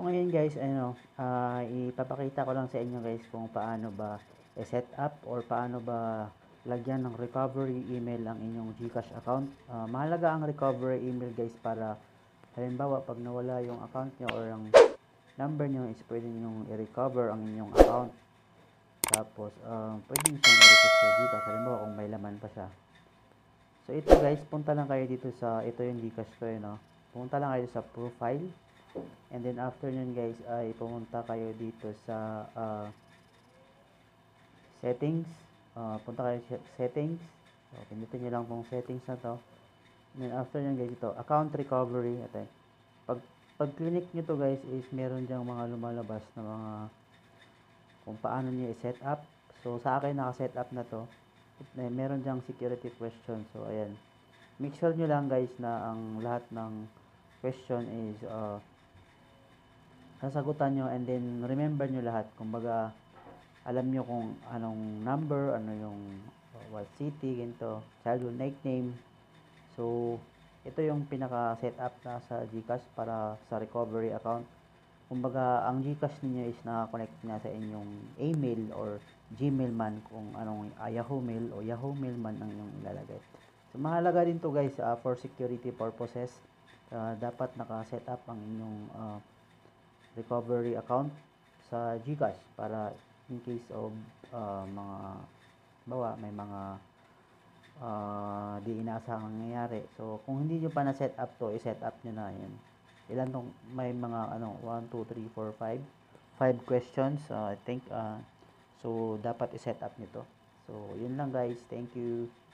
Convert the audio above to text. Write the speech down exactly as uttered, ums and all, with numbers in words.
So ngayon guys, ano, ah, ipapakita ko lang sa inyo guys kung paano ba i-set up or paano ba lagyan ng recovery email ang inyong GCash account. Ah, mahalaga ang recovery email guys para halimbawa pag nawala yung account nyo or ang number nyo is pwede nyo i-recover ang inyong account. Tapos, um, pwede nyo siyang i-request sa GCash halimbawa kung may laman pa siya. So ito guys, punta lang kayo dito sa, ito yung GCash ko yun, no? Punta lang kayo sa profile. And then after nun guys ay pumunta kayo dito sa uh, settings. Uh, punta kayo sa settings. So pindutin nyo lang tong settings na to. And then after nun guys ito, account recovery. Ito, pag, pag click nyo to guys is meron dyang mga lumalabas na mga kung paano nyo i-set up. So sa akin naka-set up na to. Meron dyang security question. So ayan. Make sure nyo lang guys na ang lahat ng question is uh, sasagutan nyo, and then remember nyo lahat. Kumbaga, alam nyo kung anong number, ano yung uh, what city, ganito, childhood nickname. So, ito yung pinaka-setup na sa GCash para sa recovery account. Kumbaga, ang GCash niyo is naka-connect na sa inyong email or Gmail man, kung anong uh, Yahoo Mail o Yahoo Mail man ang inyong ilalagay. So, mahalaga din to guys uh, for security purposes. Uh, dapat naka-set up ang inyong uh, recovery account sa GCash para in case of uh, mga bawa may mga uh, di inaasahang nangyayari. So kung hindi nyo pa na set up to, i-set up nyo na yun. Ilan tong may mga ano one, two, three, four, five five questions uh, I think uh, so dapat i-set up nyo to. So yun lang guys, thank you.